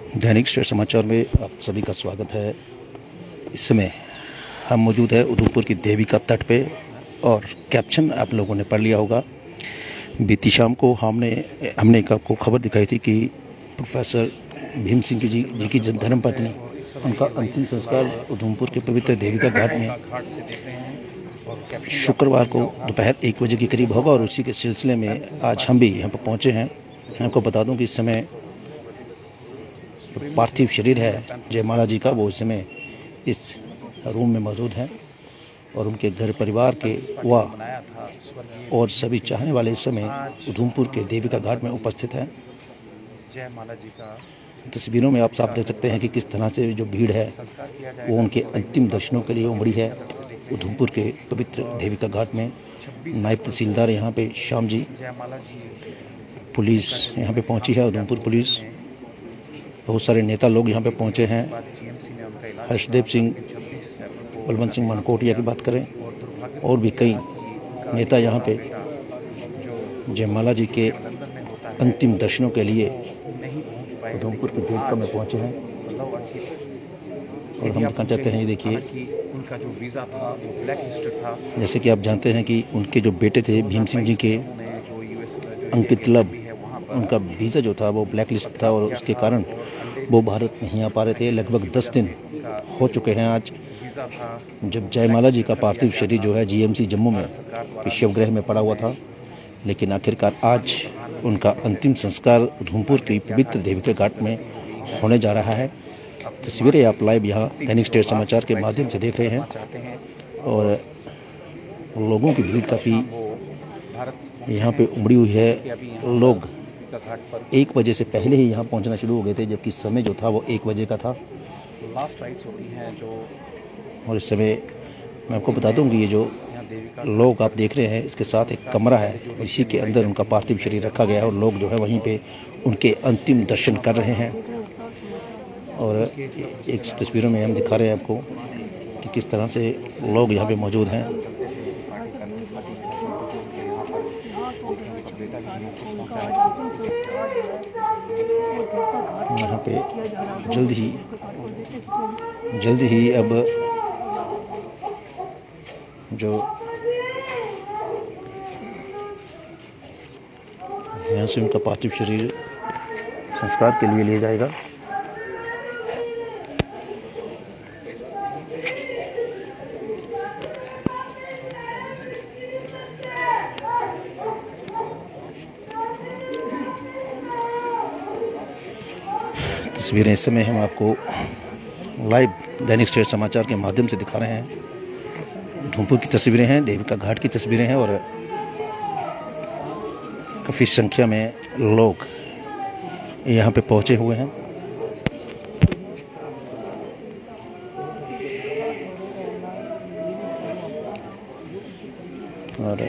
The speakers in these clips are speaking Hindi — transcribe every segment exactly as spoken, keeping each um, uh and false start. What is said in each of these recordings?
दैनिक स्टेट समाचार में आप सभी का स्वागत है। इस समय हम मौजूद है उधमपुर की देविका तट पे और कैप्शन आप लोगों ने पढ़ लिया होगा। बीती शाम को हमने हमने एक आपको खबर दिखाई थी कि प्रोफेसर भीम सिंह जी जी की धर्मपत्नी उनका अंतिम संस्कार उधमपुर के पवित्र देविका घाट में शुक्रवार को दोपहर एक बजे के करीब होगा और उसी के सिलसिले में आज हम भी यहाँ पर पहुँचे हैं। आपको बता दूं कि इस समय जो पार्थिव शरीर है जयमाला जी का, वो इस समय इस रूम में मौजूद है और उनके घर परिवार के व और सभी चाहने वाले इस समय उधमपुर के देविका घाट में उपस्थित हैं। जयमाला जी का तस्वीरों में आप साफ देख सकते हैं कि किस तरह से जो भीड़ है वो उनके अंतिम दर्शनों के लिए उमड़ी है। उधमपुर के पवित्र देविका घाट में नायब तहसीलदार यहाँ पे श्याम जी, पुलिस यहाँ पे पहुँची है, उधमपुर पुलिस, बहुत सारे नेता लोग यहाँ पे पहुँचे हैं। हर्षदेव सिंह, बलवंत सिंह मनकोटिया की बात करें और भी कई नेता यहाँ पे जयमाला जी के अंतिम दर्शनों के लिए उधमपुर के देविका में पहुँचे हैं। और हम दिखाना चाहते हैं, ये देखिए, उनका जो वीज़ा था वो ब्लैक लिस्टेड था। जैसे कि आप जानते हैं कि उनके जो बेटे थे भीम सिंह जी के अंकित लब, उनका वीज़ा जो था वो ब्लैक लिस्ट था और उसके कारण वो भारत नहीं आ पा रहे थे। लगभग दस दिन हो चुके हैं आज जब जयमाला जी का पार्थिव शरीर जो है जीएमसी जम्मू में शिवगृह में पड़ा हुआ था, लेकिन आखिरकार आज उनका अंतिम संस्कार उधमपुर की पवित्र देविका घाट में होने जा रहा है। तस्वीरें आप लाइव यहाँ दैनिक स्टेट समाचार के माध्यम से देख रहे हैं और लोगों की भीड़ काफ़ी यहाँ पे उमड़ी हुई है। लोग एक बजे से पहले ही यहाँ पहुँचना शुरू हो गए थे, जबकि समय जो था वो एक बजे का था। लास्ट राइट्स होती हैं जो, और इस समय मैं आपको बता दूं कि ये जो लोग आप देख रहे हैं, इसके साथ एक कमरा है और इसी के अंदर उनका पार्थिव शरीर रखा गया है और लोग जो है वहीं पे उनके अंतिम दर्शन कर रहे हैं। और एक तस्वीरों में हम दिखा रहे हैं आपको कि किस तरह से लोग यहाँ पे मौजूद हैं। यहाँ पे जल्द ही जल्द ही अब जो यहाँ से उनका पार्थिव शरीर संस्कार के लिए लिया जाएगा। तस्वीरें इस समय हम आपको लाइव दैनिक स्टेट समाचार के माध्यम से दिखा रहे हैं। उधमपुर की तस्वीरें हैं, देविका घाट की तस्वीरें हैं और काफ़ी संख्या में लोग यहाँ पे पहुँचे हुए हैं। और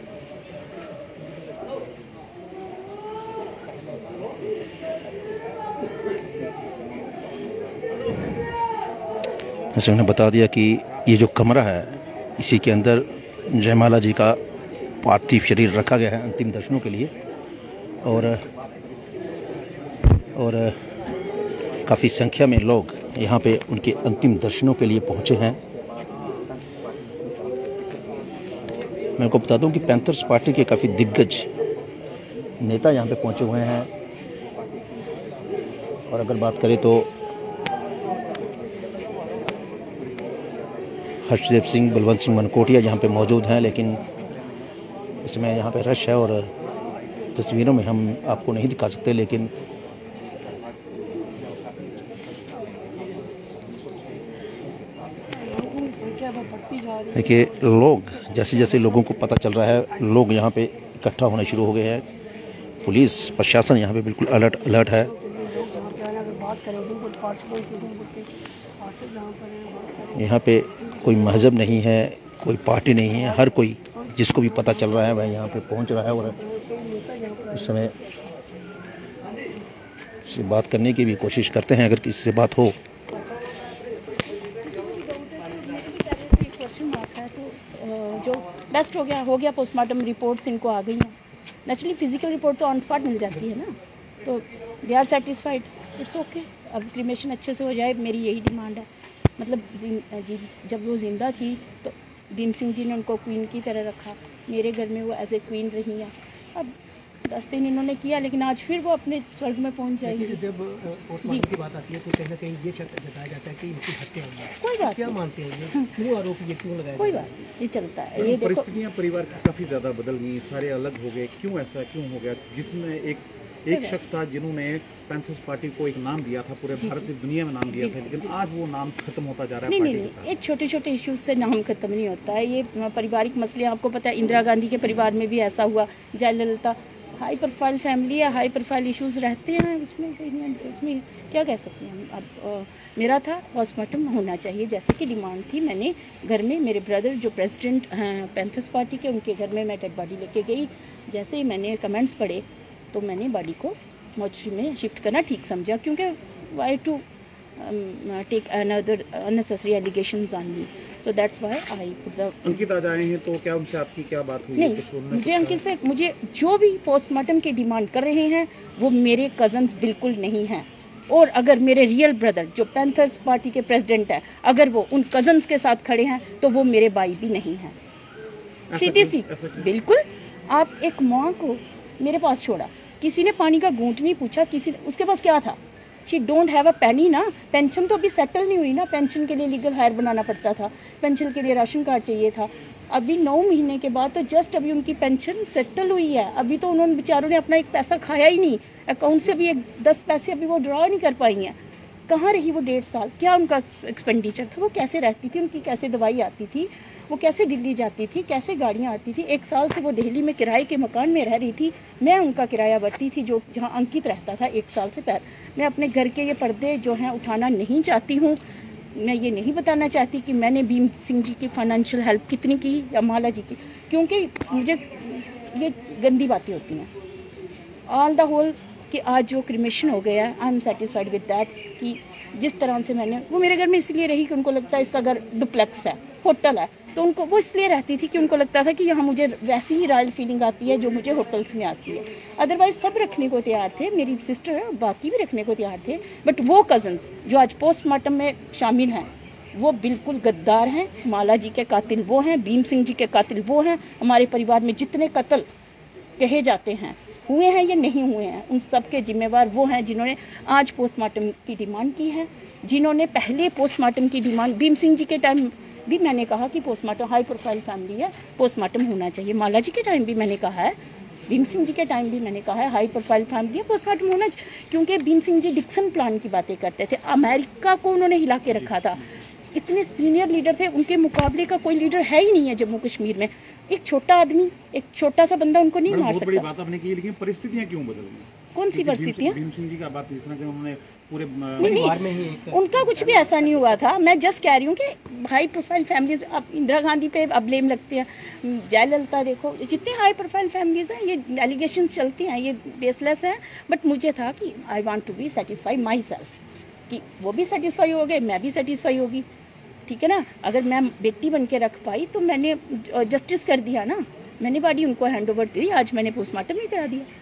जैसे उन्हें बता दिया कि ये जो कमरा है इसी के अंदर जयमाला जी का पार्थिव शरीर रखा गया है अंतिम दर्शनों के लिए और और काफ़ी संख्या में लोग यहाँ पे उनके अंतिम दर्शनों के लिए पहुँचे हैं। मैं आपको बता दूं कि पैंथर्स पार्टी के काफ़ी दिग्गज नेता यहाँ पे पहुँचे हुए हैं और अगर बात करें तो हर्षदेव सिंह, बलवंत सिंह मनकोटिया यहाँ पे मौजूद हैं, लेकिन इसमें यहाँ पे रश है और तस्वीरों में हम आपको नहीं दिखा सकते। लेकिन देखिए, लोग जैसे जैसे लोगों को पता चल रहा है, लोग यहाँ पे इकट्ठा होना शुरू हो गए हैं। पुलिस प्रशासन यहाँ पे बिल्कुल अलर्ट अलर्ट है। यहाँ पे कोई मजहब नहीं है, कोई पार्टी नहीं है, हर कोई जिसको भी पता चल रहा है वह यहाँ पे पहुँच रहा है और इस समय से बात करने की भी कोशिश करते हैं अगर किसी से बात हो। जो बेस्ट हो गया हो गया पोस्टमार्टम रिपोर्ट्स इनको आ गई हैं। नेचुरली फिजिकल रिपोर्ट तो ऑन स्पॉट मिल जाती है ना। तो they are satisfied, it's okay. अब क्रिमेशन अच्छे से हो जाए, मेरी यही डिमांड है। मतलब जी, जी जब वो जिंदा थी तो भीम सिंह जी ने उनको क्वीन की तरह रखा, मेरे घर में वो एज ए क्वीन रही हैं। अब दस दिन इन्होंने किया, लेकिन आज फिर वो अपने स्वर्ग में पहुंच जाएगी। जब पोस्टमार्टम की बात आती है तो कहीं ना कहीं ये शक जताया जाता है कि इनकी हत्या हुई है। कोई बात क्या नहीं, मानते हैं ये क्यों आरोप ये क्यों लगाया? कोई बात नहीं, ये चलता है। ये देखो, परिस्थितियां परिवार की काफी ज्यादा बदल गई, सारे अलग हो गए, क्यों ऐसा क्यों हो गया? जिसमें एक एक शख्स था जिन्होंने पैंथर्स पार्टी को एक नाम दिया था, पूरे भारत की दुनिया में नाम दिया था, लेकिन आज वो नाम खत्म होता जा रहा है। नहीं नहीं पार्टी के नहीं, साथ। ये छोटे छोटे इश्यूज से नाम खत्म नहीं होता है। ये पारिवारिक मसले, आपको पता है इंदिरा गांधी के परिवार में भी ऐसा हुआ, जयललिता, हाई प्रोफाइल फैमिली है, हाई प्रोफाइल इश्यूज रहते हैं उसमें। उसमें क्या कह सकते हैं हम? अब आ, मेरा था पोस्टमार्टम होना चाहिए जैसे कि डिमांड थी। मैंने घर में मेरे ब्रदर जो प्रेसिडेंट हैं पैंथर्स पार्टी के, उनके घर में मैं डेड बॉडी लेके गई। जैसे ही मैंने कमेंट्स पढ़े तो मैंने बॉडी को मोर्चरी में शिफ्ट करना ठीक समझा, क्योंकि why to take another unnecessary allegations on me, so that's why I put the. Ankit आज आए हैं तो क्या उनसे आपकी क्या बात हुई? नहीं, मुझे अंकित से, मुझे जो भी पोस्टमार्टम की डिमांड कर रहे हैं वो मेरे कजन्स बिल्कुल नहीं हैं। और अगर मेरे रियल ब्रदर जो पैंथर्स पार्टी के प्रेसिडेंट है, अगर वो उन कजन्स के साथ खड़े हैं तो वो मेरे भाई भी नहीं हैं। सीधी सी बिल्कुल। आप एक माँ को मेरे पास छोड़ा, किसी ने पानी का घूंट नहीं पूछा, किसी उसके पास क्या था? She don't have a penny ना। पेंशन तो अभी सेटल नहीं हुई ना, पेंशन के लिए लीगल हायर बनाना पड़ता था, पेंशन के लिए राशन कार्ड चाहिए था। अभी नौ महीने के बाद तो जस्ट अभी उनकी पेंशन सेटल हुई है। अभी तो उन्होंने बेचारों ने अपना एक पैसा खाया ही नहीं, अकाउंट से भी एक दस पैसे अभी वो ड्रॉ नहीं कर पाई हैं। कहाँ रही वो डेढ़ साल? क्या उनका एक्सपेंडिचर था? वो कैसे रहती थी? उनकी कैसे दवाई आती थी? वो कैसे दिल्ली जाती थी? कैसे गाड़ियाँ आती थी? एक साल से वो दिल्ली में किराए के मकान में रह रही थी, मैं उनका किराया भरती थी जो जहाँ अंकित रहता था एक साल से पहले। मैं अपने घर के ये पर्दे जो हैं उठाना नहीं चाहती हूँ। मैं ये नहीं बताना चाहती कि मैंने भीम सिंह जी की फाइनेंशियल हेल्प कितनी की या माला जी की, क्योंकि मुझे ये गंदी बातें होती हैं। ऑल द होल कि आज जो क्रिमेशन हो गया है, I am satisfied with that. कि जिस तरह से मैंने, वो मेरे घर में इसलिए रही कि उनको लगता है इसका घर डुप्लेक्स है, होटल है, तो उनको वो इसलिए रहती थी कि उनको लगता था कि यहाँ मुझे वैसी ही रॉयल फीलिंग आती है जो मुझे होटल्स में आती है। अदरवाइज सब रखने को तैयार थे, मेरी सिस्टर है, बाकी भी रखने को तैयार थे। बट वो कजन्स जो आज पोस्टमार्टम में शामिल हैं वो बिल्कुल गद्दार हैं। माला जी के कातिल वो हैं, भीम सिंह जी के कातिल वो हैं। हमारे परिवार में जितने कत्ल कहे जाते हैं हुए हैं या नहीं हुए हैं, उन सब के जिम्मेवार वो हैं जिन्होंने आज पोस्टमार्टम की डिमांड की है, जिन्होंने पहले पोस्टमार्टम की डिमांड, भीम सिंह जी के टाइम भी मैंने कहा कि पोस्टमार्टम, हाई प्रोफाइल फैमिली है, पोस्टमार्टम होना चाहिए। माला जी के टाइम भी मैंने कहा है, भीम सिंह जी के टाइम भी मैंने कहा है, हाई प्रोफाइल फैमिली है, पोस्टमार्टम होना चाहिए। क्योंकि भीम सिंह जी डिक्सन प्लान की बातें करते थे, अमेरिका को उन्होंने हिला के रखा था। इतने सीनियर लीडर थे, उनके मुकाबले का कोई लीडर है ही नहीं है जम्मू कश्मीर में। एक छोटा आदमी, एक छोटा सा बंदा उनको नहीं मार बहुत बड़ी सकता। बात आपने की, लेकिन परिस्थितियां क्यों बदल गई? कौन सी परिस्थितियां? भीम सिंह जी का बात जिस तरह से उन्होंने पूरे नहीं नहीं, उनका कुछ भी ऐसा नहीं हुआ था। मैं जस्ट कह रही हूँ कि हाई प्रोफाइल फैमिलीज, अब इंदिरा गांधी पे अब ब्लेम लगते हैं, जयललिता, देखो जितने हाई प्रोफाइल फैमिलीज हैं ये एलिगेशन चलते हैं, ये बेसलेस हैं। बट मुझे था कि I want to be satisfy myself, कि वो भी सेटिस्फाई हो गए, मैं भी सेटिस्फाई होगी, ठीक है ना। अगर मैं बेटी बन के रख पाई तो मैंने जस्टिस कर दिया ना, मैंने बॉडी उनको हैंड ओवर दी, आज मैंने पोस्टमार्टम भी करा दिया।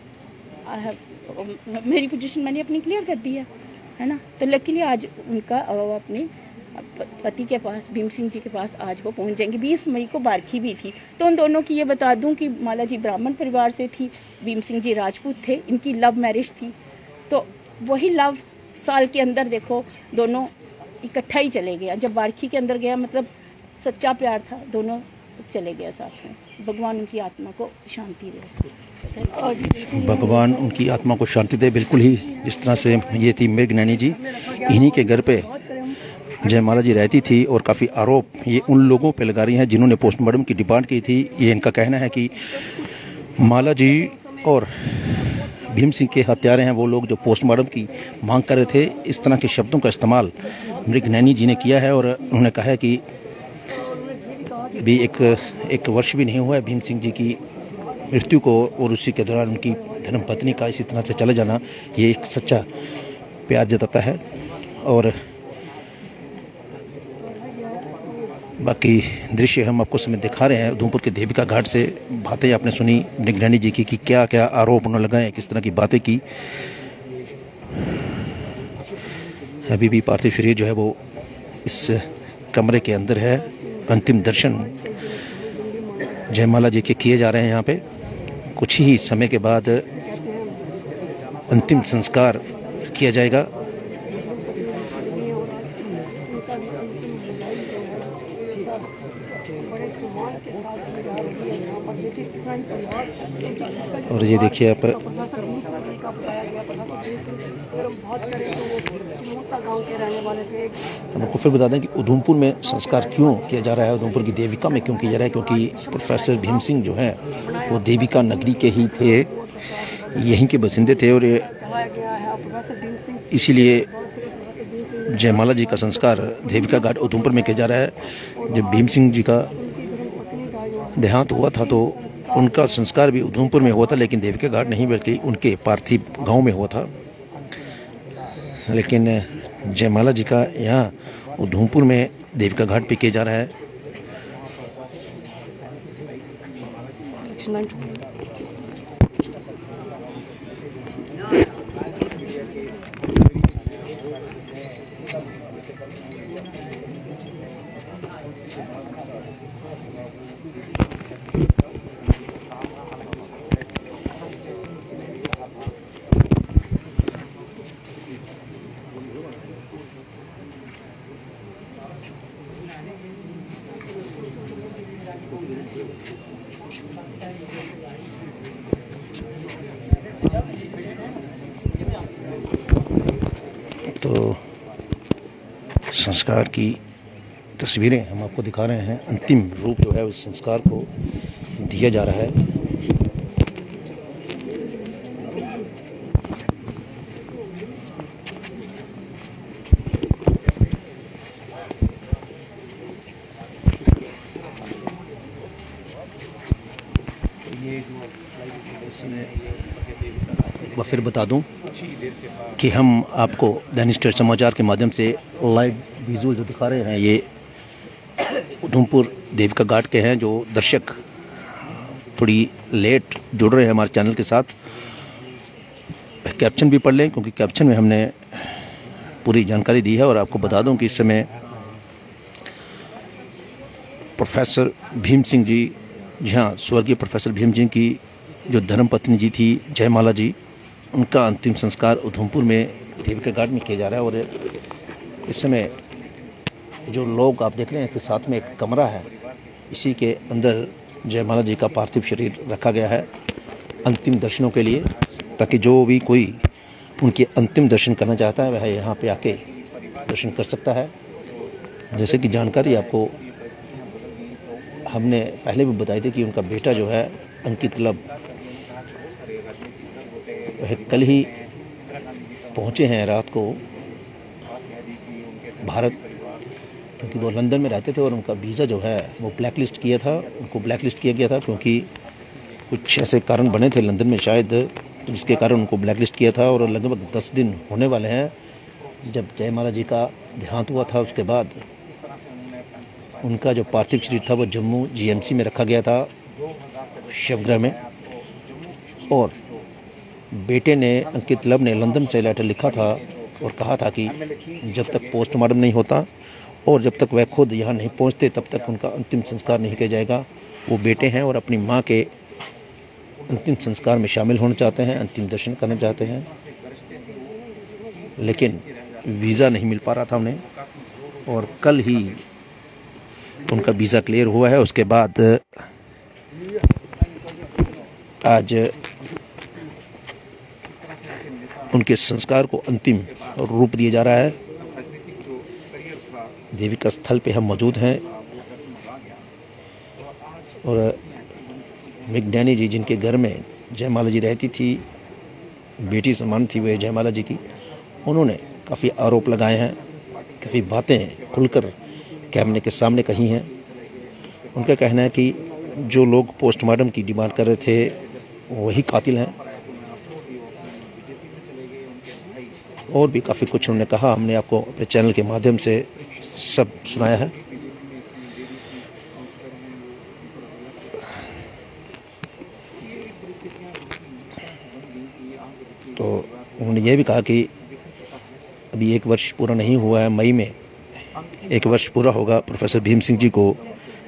आई हैव, मेरी पोजीशन मैंने अपनी क्लियर कर दी है, है ना। तो लकीली आज उनका अपने पति के पास, भीम सिंह जी के पास आज वो पहुंच जाएंगे। बीस मई को बारखी भी थी, तो उन दोनों की ये बता दूं कि माला जी ब्राह्मण परिवार से थी, भीम सिंह जी राजपूत थे, इनकी लव मैरिज थी। तो वही लव साल के अंदर देखो दोनों इकट्ठा ही चले गया। जब बारखी के अंदर गया मतलब सच्चा प्यार था, दोनों चले गए साथ में। भगवान उनकी आत्मा को शांति दे, और भगवान उनकी आत्मा को शांति दे। बिल्कुल ही जिस तरह से ये थी मृगनयनी जी, इन्हीं के घर पे जयमाला जी रहती थी, और काफ़ी आरोप ये उन लोगों पे लगा रही हैं जिन्होंने पोस्टमार्टम की डिमांड की थी। ये इनका कहना है कि माला जी और भीम सिंह के हत्यारे हैं वो लोग जो पोस्टमार्टम की मांग कर रहे थे। इस तरह के शब्दों का इस्तेमाल मृगनयनी जी ने किया है, और उन्होंने कहा है कि अभी एक एक वर्ष भी नहीं हुआ है भीम सिंह जी की मृत्यु को, और उसी के दौरान उनकी धर्मपत्नी का इसी तरह से चले जाना ये एक सच्चा प्यार जताता है। और बाकी दृश्य हम आपको समय दिखा रहे हैं उधमपुर के देविका घाट से। बातें आपने सुनी निगरानी जी की कि क्या क्या आरोप उन्होंने लगाए, किस तरह की बातें की। अभी भी पार्थिव शरीर जो है वो इस कमरे के अंदर है। अंतिम दर्शन जयमाला जी के किए जा रहे हैं यहाँ पे। कुछ ही समय के बाद अंतिम संस्कार किया जाएगा। और ये देखिए आप, हम आपको फिर बता दें कि उधमपुर में संस्कार क्यों किया जा रहा है, उधमपुर की देविका में क्यों किया जा रहा है, क्योंकि प्रोफेसर भीम सिंह जो है वो देविका नगरी के ही थे, यहीं के बसिंदे थे। और इसीलिए जयमाला जी का संस्कार देविका घाट उधमपुर में किया जा रहा है। जब भीम सिंह जी का देहांत हुआ था तो उनका संस्कार भी उधमपुर में हुआ था, लेकिन देविका घाट नहीं बल्कि उनके पार्थिव गांव में हुआ था। लेकिन जयमाला जी का यहाँ उधमपुर में देविका घाट पे किया जा रहा है। तो संस्कार की तस्वीरें हम आपको दिखा रहे हैं। अंतिम रूप जो है उस संस्कार को दिया जा रहा है। मैं फिर बता दूं कि हम आपको दैनिक स्टेट समाचार के माध्यम से लाइव विजुअल जो दिखा रहे हैं, ये उधमपुर देविका घाट के हैं। जो दर्शक थोड़ी लेट जुड़ रहे हैं हमारे चैनल के साथ, कैप्शन भी पढ़ लें, क्योंकि कैप्शन में हमने पूरी जानकारी दी है। और आपको बता दूं कि इस समय प्रोफेसर भीम सिंह जी, जी हाँ, स्वर्गीय प्रोफेसर भीम सिंह की जो धर्मपत्नी जी थी जयमाला जी, उनका अंतिम संस्कार उधमपुर में देविका घाट में किया जा रहा है। और इस समय जो लोग आप देख रहे हैं, इसके साथ में एक कमरा है, इसी के अंदर जयमाला जी का पार्थिव शरीर रखा गया है अंतिम दर्शनों के लिए, ताकि जो भी कोई उनके अंतिम दर्शन करना चाहता है वह यहाँ पे आके दर्शन कर सकता है। जैसे कि जानकारी आपको हमने पहले भी बताई थी कि उनका बेटा जो है अंकित लब, वह कल ही पहुँचे हैं रात को भारत, क्योंकि वो लंदन में रहते थे और उनका वीज़ा जो है वो ब्लैक लिस्ट किया था, उनको ब्लैक लिस्ट किया गया था, क्योंकि कुछ ऐसे कारण बने थे लंदन में शायद, जिसके कारण उनको ब्लैक लिस्ट किया था। और लगभग दस दिन होने वाले हैं जब जयमाला जी का देहांत हुआ था। उसके बाद उनका जो पार्थिव शरीर था वो जम्मू जीएमसी में रखा गया था शवगृह में। और बेटे ने अंकित लब ने लंदन से लेटर लिखा था और कहा था कि जब तक पोस्टमार्टम नहीं होता और जब तक वह खुद यहाँ नहीं पहुँचते तब तक उनका अंतिम संस्कार नहीं किया जाएगा। वो बेटे हैं और अपनी माँ के अंतिम संस्कार में शामिल होना चाहते हैं, अंतिम दर्शन करना चाहते हैं, लेकिन वीज़ा नहीं मिल पा रहा था उन्हें। और कल ही उनका वीज़ा क्लियर हुआ है। उसके बाद आज उनके संस्कार को अंतिम रूप दिया जा रहा है। देविका स्थल पे हम मौजूद हैं और मिगडैनी जी, जिनके घर में जयमाला जी रहती थी, बेटी समान थी वह जयमाला जी की, उन्होंने काफ़ी आरोप लगाए हैं, काफ़ी बातें खुलकर कैमरे के सामने कही हैं। उनका कहना है कि जो लोग पोस्टमार्टम की डिमांड कर रहे थे वही कातिल हैं। और भी काफ़ी कुछ उन्होंने कहा, हमने आपको अपने चैनल के माध्यम से सब सुनाया है। उन्होंने यह भी कहा कि अभी एक वर्ष पूरा नहीं हुआ है, मई में एक वर्ष पूरा होगा प्रोफेसर भीम सिंह जी को,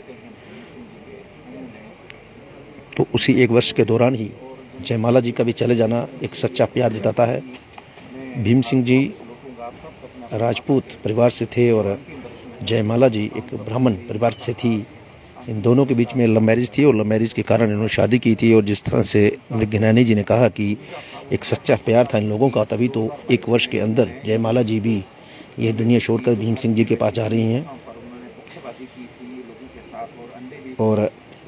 तो उसी एक वर्ष के दौरान ही जयमाला जी का भी चले जाना एक सच्चा प्यार जताता है। भीम सिंह जी राजपूत परिवार से थे और जयमाला जी एक ब्राह्मण परिवार से थी। इन दोनों के बीच में लव मैरिज थी और लव मैरिज के कारण इन्होंने शादी की थी। और जिस तरह से मृगनयनी जी ने कहा कि एक सच्चा प्यार था इन लोगों का, तभी तो एक वर्ष के अंदर जयमाला जी भी ये दुनिया छोड़कर भीम सिंह जी के पास जा रही हैं। और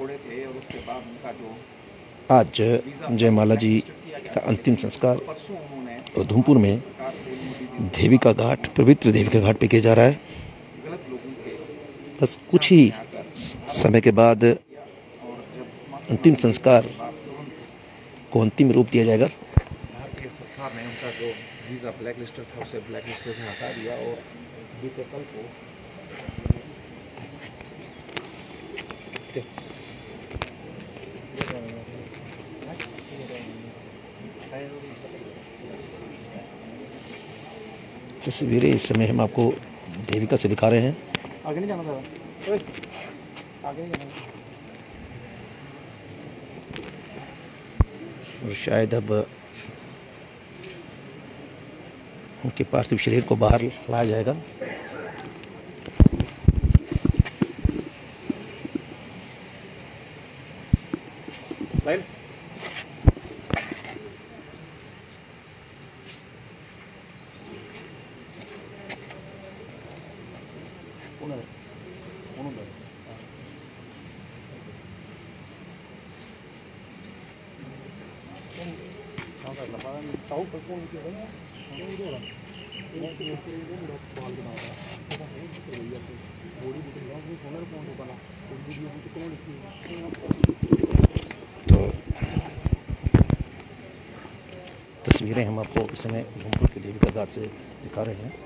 आज जयमाला जी का अंतिम संस्कार उधमपुर में देविका घाट, पवित्र देविका घाट पे किया जा रहा है। बस कुछ ही समय के बाद अंतिम संस्कार को अंतिम रूप दिया जाएगा। भारतीय सरकार ने उनका जो वीज़ा ब्लैक लिस्टर था उसे ब्लैक लिस्ट से हटा दिया और बीते कल को तस्वीरें इस समय हम आपको देविका से दिखा रहे हैं। आगे नहीं जाना था, आगे नहीं जाना। और शायद अब उनके पार्थिव शरीर को बाहर लाया जाएगा। लाइन तो तस्वीरें हम आपको इस समय उधमपुर के देविका घाट से दिखा रहे हैं।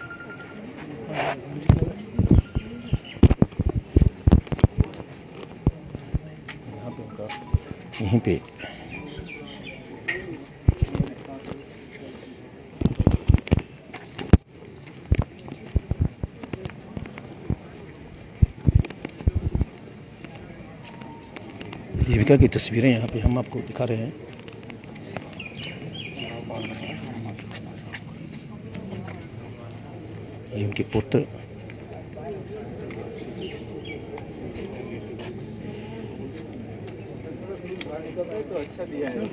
यहाँ पे उनका यहीं पे देविका की तस्वीरें यहाँ पे हम आपको दिखा रहे हैं। ये उनके पुत्र तो अच्छा दिया है।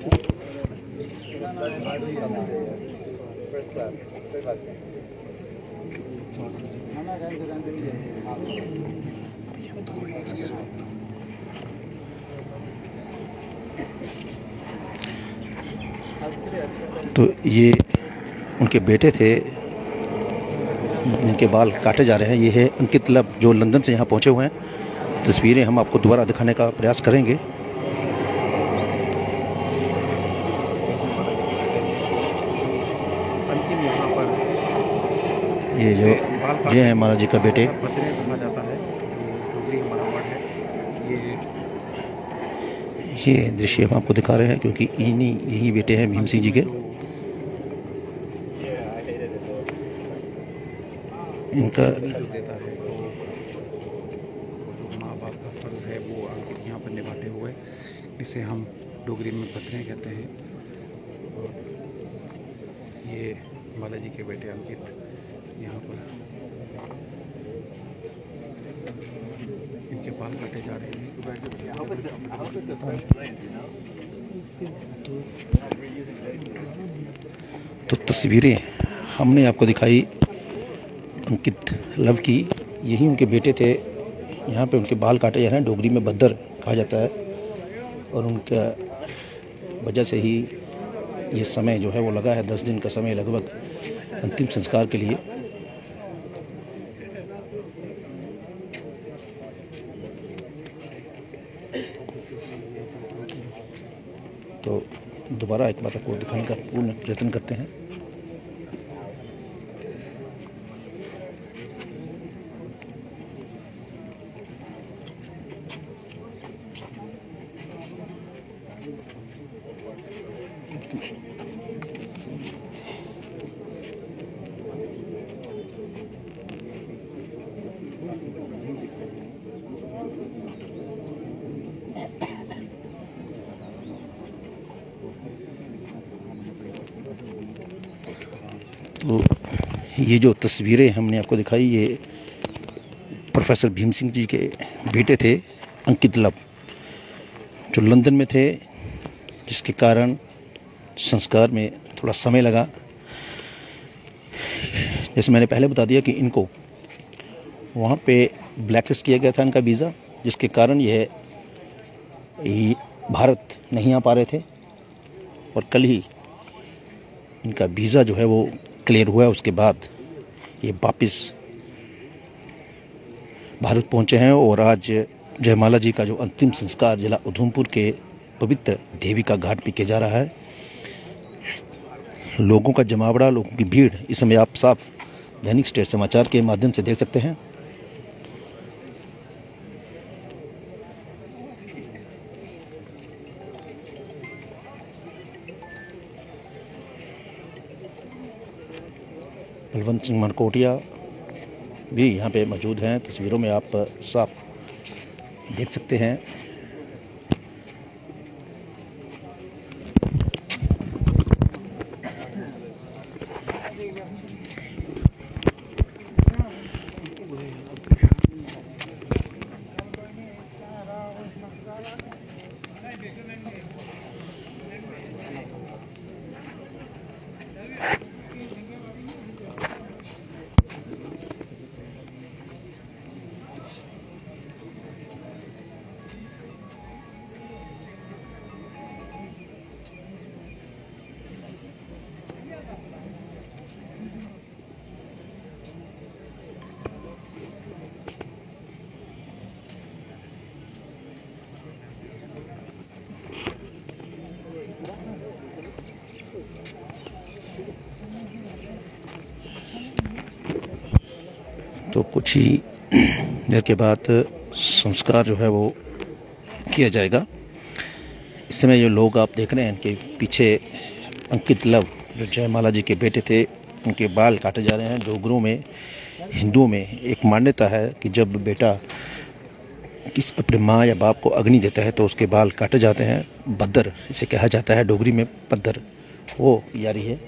तो ये उनके बेटे थे जिनके बाल काटे जा रहे हैं। ये है अंकित लब जो लंदन से यहाँ पहुँचे हुए हैं। तस्वीरें हम आपको दोबारा दिखाने का प्रयास करेंगे। अंतिम यहाँ पर ये जो ये है महाराज जी का बेटे। बतरे कहा जाता है, डोगरी हमारा वर्ड है। ये ये दृश्य हम आपको दिखा रहे हैं क्योंकि इन्हीं यही बेटे हैं भीम सिंह जी के। इनका जो देता है तो जो माँ बाप का फर्ज है वो यहाँ पर निभाते हुए, इसे हम डोगरी में पत्रे कहते हैं। और ये माला जी के बेटे अंकित यहाँ पर इनके बाल काटे जा रहे हैं। तो तस्वीरें हमने आपको दिखाई अंकित लव की। यही उनके बेटे थे। यहाँ पे उनके बाल काटे जा रहे हैं। डोगरी में बद्दर कहा जाता है और उनका वजह से ही ये समय जो है वो लगा है, दस दिन का समय लगभग अंतिम संस्कार के लिए। तो दोबारा एक बार आपको दिखाने का पूर्ण प्रयत्न करते हैं। तो ये जो तस्वीरें हमने आपको दिखाई, ये प्रोफेसर भीम सिंह जी के बेटे थे अंकित लव, जो लंदन में थे, जिसके कारण संस्कार में थोड़ा समय लगा। जैसे मैंने पहले बता दिया कि इनको वहाँ पे ब्लैकलिस्ट किया गया था इनका वीज़ा, जिसके कारण यह भारत नहीं आ पा रहे थे, और कल ही इनका वीज़ा जो है वो क्लियर हुआ है। उसके बाद ये वापस भारत पहुंचे हैं और आज जयमाला जी का जो अंतिम संस्कार जिला उधमपुर के पवित्र देविका घाट पे किया जा रहा है। लोगों का जमावड़ा, लोगों की भीड़ इस समय आप साफ दैनिक स्टेट समाचार के माध्यम से देख सकते हैं। बलवंत सिंह मनकोटिया भी यहाँ पे मौजूद हैं, तस्वीरों में आप साफ देख सकते हैं। तो कुछ ही देर के बाद संस्कार जो है वो किया जाएगा। इस समय जो लोग आप देख रहे हैं, इनके पीछे अंकित लव जो जयमाला जी के बेटे थे, उनके बाल काटे जा रहे हैं। डोगरों में, हिंदुओं में एक मान्यता है कि जब बेटा किस अपने माँ या बाप को अग्नि देता है तो उसके बाल काटे जाते हैं। बद्दर इसे कहा जाता है, डोगरी में पद्दर, वो यारी है।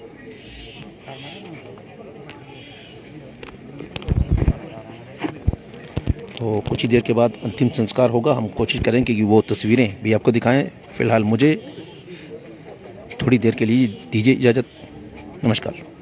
तो कुछ ही देर के बाद अंतिम संस्कार होगा। हम कोशिश करेंगे कि वो तस्वीरें भी आपको दिखाएं। फिलहाल मुझे थोड़ी देर के लिए दीजिए इजाज़त। नमस्कार।